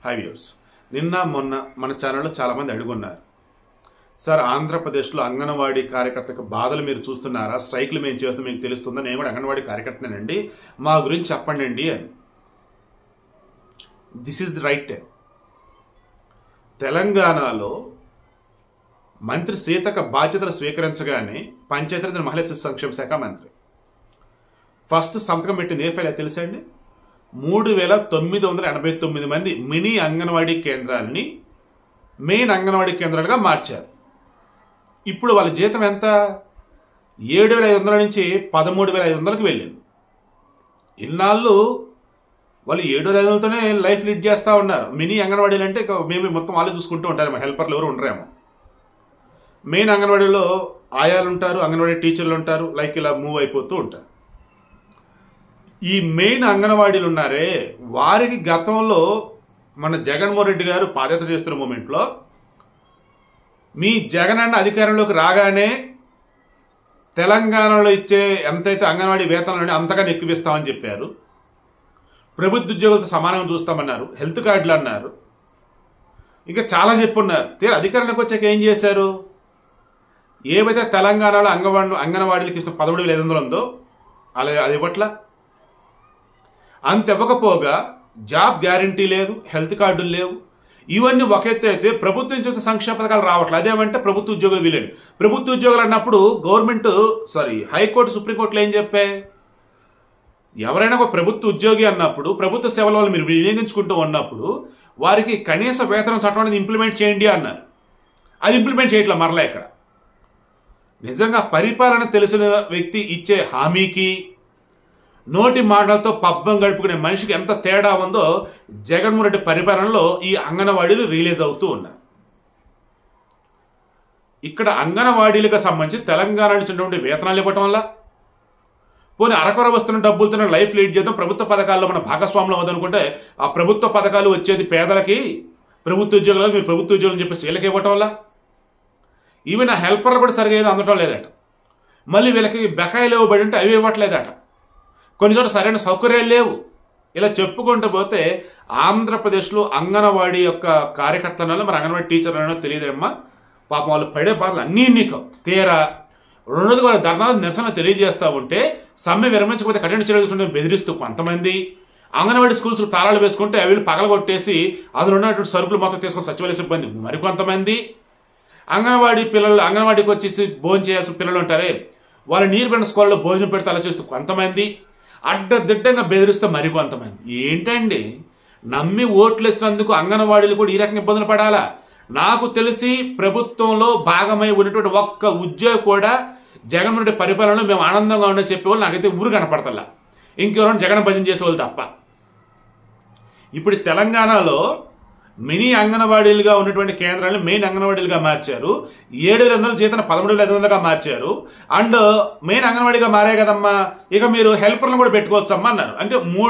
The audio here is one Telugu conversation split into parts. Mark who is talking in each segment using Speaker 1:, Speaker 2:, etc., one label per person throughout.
Speaker 1: High views. నిన్న మొన్న మన ఛానల్లో చాలామంది అడుగున్నారు, సార్ ఆంధ్రప్రదేశ్లో అంగన్వాడీ కార్యకర్తలకు బాధలు మీరు చూస్తున్నారా, స్ట్రైక్లు మేము చేస్తున్నాం మీకు తెలుస్తుందా, నేను కూడా అంగన్వాడీ కార్యకర్తనేనండి, మా గురించి చెప్పండి అండి అని. This is the right time. తెలంగాణలో మంత్రి సీతక్క బాధ్యతలు స్వీకరించగానే పంచాయతీరాజ్ మహిళా శిశు సంక్షేమ శాఖ మంత్రి ఫస్ట్ సంతకం పెట్టింది ఏ ఫైల్ తెలుసా అండి? 3989 మంది మినీ అంగన్వాడీ కేంద్రాలని మెయిన్ అంగన్వాడీ కేంద్రాలుగా మార్చారు. ఇప్పుడు వాళ్ళ జీతం ఎంత? 7500 నుంచి 13500కి వెళ్ళింది. ఇన్నాళ్ళు వాళ్ళు 7500తోనే లైఫ్ లీడ్ చేస్తూ ఉన్నారు. మినీ అంగన్వాడీలు అంటే మేము మొత్తం వాళ్ళే చూసుకుంటూ ఉంటారు, మా హెల్పర్లు ఎవరు ఉండరేమో. మెయిన్ అంగన్వాడీలో ఆయాలు ఉంటారు, అంగన్వాడీ టీచర్లు ఉంటారు, లైక్ ఇలా మూవ్ అయిపోతూ ఉంటారు. ఈ మెయిన్ అంగన్వాడీలు ఉన్నారే, వారికి గతంలో మన జగన్మోహన్ రెడ్డి గారు పాదయాత్ర చేస్తున్న మూమెంట్లో మీ జగన్ అన్న అధికారంలోకి రాగానే తెలంగాణలో ఇచ్చే ఎంతైతే అంగన్వాడీ వేతనాలు అంతగానే ఎక్కువిస్తామని చెప్పారు. ప్రభుత్వ ఉద్యోగులతో సమానంగా చూస్తామన్నారు, హెల్త్ కార్డులు అన్నారు, ఇంకా చాలా చెప్పున్నారు. తీరా అధికారంలోకి వచ్చాక ఏం చేశారు? ఏవైతే తెలంగాణలో అంగన్వాడీలకు ఇస్తున్న 13500 ఉందో అలా అది ఇవ్వట్లా. అంత ఇవ్వకపోగా జాబ్ గ్యారంటీ లేదు, హెల్త్ కార్డులు లేవు. ఇవన్నీ ఒక ఎత్తు అయితే ప్రభుత్వం నుంచి సంక్షేమ పథకాలు రావట్లేదు. అదేమంటే ప్రభుత్వ ఉద్యోగులు వీలేడు. ప్రభుత్వ ఉద్యోగులు అన్నప్పుడు హైకోర్టు సుప్రీంకోర్టులో ఏం చెప్పాయి? ఎవరైనా ఒక ప్రభుత్వ ఉద్యోగి అన్నప్పుడు ప్రభుత్వ సేవల వల్ల మీరు వినియోగించుకుంటూ ఉన్నప్పుడు వారికి కనీస వేతనం చట్టం అనేది ఇంప్లిమెంట్ చేయండి అన్నారు. అది ఇంప్లిమెంట్ చేయట్లా మరలా. ఇక్కడ నిజంగా పరిపాలన తెలిసిన వ్యక్తి ఇచ్చే హామీకి నోటి మాటలతో పబ్బం గడుపుకునే మనిషికి ఎంత తేడా ఉందో జగన్మోహన్ రెడ్డి పరిపాలనలో ఈ అంగన్వాడీలు రిలీజ్ అవుతూ ఉన్నారు. ఇక్కడ అంగన్వాడీలకు సంబంధించి తెలంగాణ నుంచి ఉన్నటువంటి వేతనాలు ఇవ్వటం వల్ల పోనీ అరకొర వస్తున్న డబ్బులతో లైఫ్ లీడ్ చేద్దాం, ప్రభుత్వ పథకాల్లో మన భాగస్వాములు అవ్వదనుకుంటే ఆ ప్రభుత్వ పథకాలు వచ్చేది పేదలకి, ప్రభుత్వ ఉద్యోగులకు మీరు ప్రభుత్వ ఉద్యోగులు చెప్పేసి వీళ్ళకి ఇవ్వటం వల్ల ఈవెన్ ఆ హెల్పర్లు కూడా సరిగా ఏదో అందటం లేదట. మళ్ళీ వీళ్ళకి బకాయిలు ఇవ్వబడి ఉంటే అవి ఇవ్వట్లేదట. కొన్ని చోట్ల సరైన సౌకర్యాలు లేవు. ఇలా చెప్పుకుంటూ పోతే ఆంధ్రప్రదేశ్లో అంగన్వాడీ యొక్క కార్యకర్తలలో మరి అంగన్వాడీ టీచర్లు అనో తెలియదేమ్మా, పాపం వాళ్ళు పడే బాధలు అన్నీ నీకు తీరా రెండోది వాళ్ళ ధర్నాలు నిరసన తెలియజేస్తూ ఉంటే సమ్మె విరమించకపోతే కఠిన చర్యలు తీసుకుంటే బెదిరిస్తూ కొంతమంది, అంగన్వాడీ స్కూల్స్ తాళాలు వేసుకుంటే అవి పగలగొట్టేసి అందులో ఉన్నటువంటి సరుకులు మొత్తం తీసుకొని సచివాలయ సిబ్బంది మరికొంతమంది, అంగన్వాడీకి వచ్చేసి భోజనం చేయాల్సిన పిల్లలు ఉంటారే వాళ్ళు నీరు పడిన స్కూల్లో భోజనం పెడితే అలా చేస్తూ కొంతమంది, అడ్డదిడ్డంగా బెదిరిస్తే మరికొంతమంది. ఏంటండి నమ్మి ఓట్లు వేసినందుకు అంగన్వాడీలు కూడా ఈ రకంగా ఇబ్బందులు పడాలా? నాకు తెలిసి ప్రభుత్వంలో భాగమై ఉన్నటువంటి ఒక్క ఉద్యోగి కూడా జగన్మోహన్ రెడ్డి పరిపాలనలో మేము ఆనందంగా ఉండని చెప్పేవాళ్ళు నాకైతే ఊరు కనపడతల్లా. ఇంకెవరైనా జగన్ భజన చేసేవాళ్ళు తప్ప. ఇప్పుడు తెలంగాణలో మినీ అంగన్వాడీలుగా ఉన్నటువంటి కేంద్రాలను మెయిన్ అంగన్వాడీలుగా మార్చారు. 7500 జీతం 13500గా మార్చారు. అండ్ మెయిన్ అంగన్వాడీగా మారే కదమ్మా, ఇక మీరు హెల్పర్లను కూడా పెట్టుకోవచ్చమ్మా అన్నారు. అంటే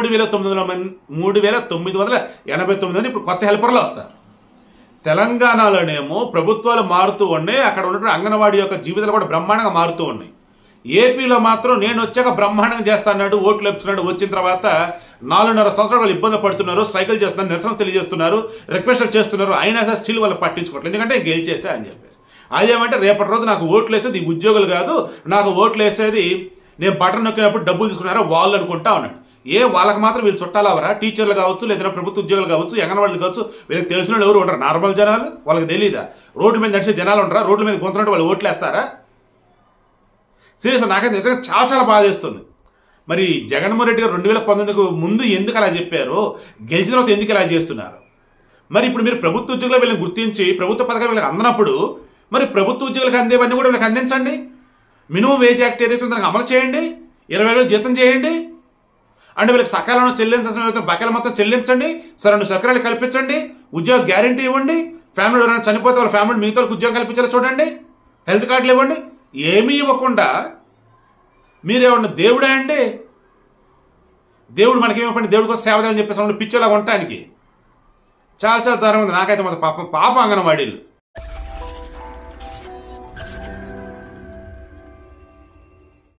Speaker 1: 3989 మంది ఇప్పుడు కొత్త హెల్పర్లు వస్తారు. తెలంగాణలోనేమో ప్రభుత్వాలు మారుతూ ఉన్నాయి, అక్కడ ఉన్నటువంటి అంగన్వాడీ యొక్క జీవితాలు కూడా బ్రహ్మాండంగా మారుతూ ఉన్నాయి. ఏపీలో మాత్రం నేను వచ్చాక బ్రహ్మాండంగా చేస్తాడు, ఓట్లు వేపుతున్నాడు, వచ్చిన తర్వాత 4.5 సంవత్సరాలు వాళ్ళు ఇబ్బంది పడుతున్నారు, సైకిల్ చేస్తున్నారు, నిరసన తెలియజేస్తున్నారు, రిక్వెస్ట్లు చేస్తున్నారు, అయినా సరే స్టిల్ వాళ్ళు పట్టించుకోవట్లేదు. ఎందుకంటే గెలిచేసా అని చెప్పేసి. అదేమంటే రేపటి రోజు నాకు ఓట్లు వేసేది ఈ ఉద్యోగులు కాదు, నాకు ఓట్లు వేసేది నేను బటన్ నొక్కినప్పుడు డబ్బులు తీసుకున్నారో వాళ్ళు అనుకుంటా ఉన్నాడు. వాళ్ళకి మాత్రం వీళ్ళు చుట్టాలు అవరా? టీచర్లు కావచ్చు, లేదా ప్రభుత్వ ఉద్యోగులు కావచ్చు, అంగన్వాడీలు కావచ్చు, వీళ్ళకి తెలిసిన వాళ్ళు ఎవరు ఉండరు. నార్మల్ జనాలు వాళ్ళకి తెలియదా? రోడ్ల మీద నడిచే జనాలు ఉంటారా? రోడ్ల మీద కొంతమంది వాళ్ళు ఓట్లు వేస్తారా? సీరియస్ నాకైతే నిజంగా చాలా చాలా బాధేస్తుంది. మరి జగన్మోహన్ రెడ్డి గారు 2019కు ముందు ఎందుకు అలా చెప్పారో, గెలిచిన తర్వాత ఎందుకు ఇలా చేస్తున్నారు? మరి ఇప్పుడు మీరు ప్రభుత్వ ఉద్యోగులు వీళ్ళని గుర్తించి ప్రభుత్వ పథకాలు వీళ్ళకి అందనప్పుడు మరి ప్రభుత్వ ఉద్యోగులకు అందేవన్నీ కూడా వీళ్ళకి అందించండి. మినిమం వేజ్ యాక్ట్ ఏదైతే దానికి అమలు చేయండి, 20,000 జీతం చేయండి. అంటే వీళ్ళకి సకాలంలో చెల్లించాల్సిన బకాయిలు మొత్తం చెల్లించండి, సరైన సౌకర్యాలు కల్పించండి, ఉద్యోగ గ్యారంటీ ఇవ్వండి, ఫ్యామిలీ ఎవరైనా చనిపోతే వాళ్ళ ఫ్యామిలీ మిగతా వాళ్ళకి ఉద్యోగం కల్పించాలో చూడండి, హెల్త్ కార్డులు ఇవ్వండి. ఏమీ ఇవ్వకుండా మీరేమన్నా దేవుడే అండి? దేవుడు మనకేమో దేవుడి కోసం సేవ చేయాలని చెప్పేసి పిచ్చోలాగా ఉండటానికి చాలా చాలా దారుణం ఉంది. నాకైతే మాత్రం పాపం అంగన్వాడీలు